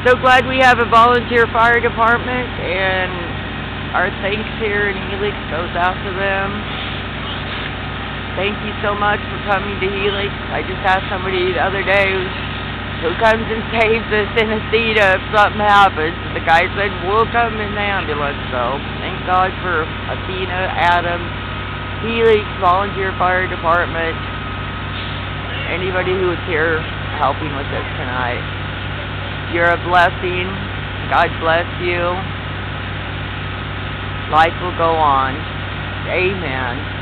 So glad we have a volunteer fire department, and our thanks here in Helix goes out to them. Thank you so much for coming to Helix. I just asked somebody the other day who comes and saves us in Athena if something happens. The guy said, we'll come in the ambulance. So thank God for Athena, Adam, Helix, volunteer fire department, anybody who was here helping with us tonight. You're a blessing. God bless you. Life will go on. Amen.